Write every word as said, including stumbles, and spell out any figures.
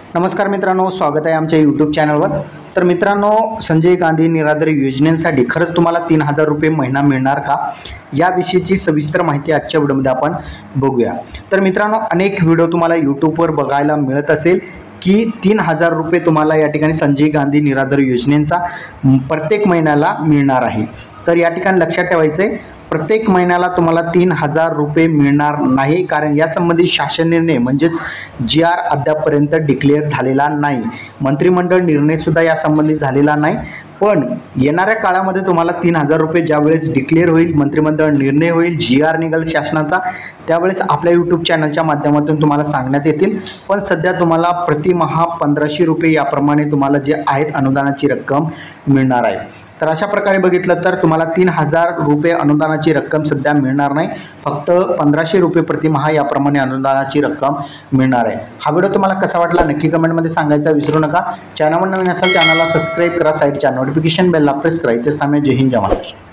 नमस्कार मित्रांनो, स्वागत आहे आमच्या यूट्यूब चॅनलवर। तर मित्रांनो, संजय गांधी निराधार योजनेसाठी खरंच तुम्हाला तीन हजार रुपये महिना मिळणार का, याविषयीची सविस्तर माहिती आजच्या व्हिडिओमध्ये आपण बघूया। तर मित्रांनो, अनेक व्हिडिओ तुम्हाला यूट्यूबवर बघायला मिळत असेल की तीन हजार रुपये तुम्हाला या ठिकाणी संजय गांधी निराधार योजनेचा प्रत्येक महिन्याला मिळणार आहे। तर या ठिकाणी लक्षात ठेवायचे, प्रत्येक महिन्याला तुम्हाला तीन हजार रुपये मिळणार नाही, कारण यासंबंधी शासन निर्णय म्हणजेच जी आर अद्यापपर्यंत डिक्लेअर झालेला नाही। मंत्रिमंडळ निर्णय सुद्धा यासंबंधी झालेला नाही, पण येणाऱ्या काळामध्ये तुम्हाला तीन हजार रुपये ज्यावेळेस डिक्लेअर होईल, मंत्रिमंडळ निर्णय होईल, जी आर निघेल शासनाचा, त्यावेळेस आपल्या यूट्यूब चॅनलच्या माध्यमातून तुम्हाला सांगण्यात येतील। पण सध्या तुम्हाला प्रतिमाह पंधराशे रुपये याप्रमाणे तुम्हाला जे आहेत अनुदानाची रक्कम मिळणार आहे। तर अशा प्रकारे बघितलं तर तुम्हाला तीन हजार रुपये अनुदानाची रक्कम सध्या मिळणार नाही, फक्त पंधराशे रुपये प्रतिमाह याप्रमाणे अनुदानाची रक्कम मिळणार आहे। हा व्हिडिओ तुम्हाला कसा वाटला नक्की कमेंटमध्ये सांगायचा विसरू नका। चॅनलवर नवीन असाल चॅनलला सबस्क्राईब करा, साईडच्या नोटिफिकेशन बेलला प्रेस करा। इथेच थांबूया। जय हिंद, जय महाराष्ट्र।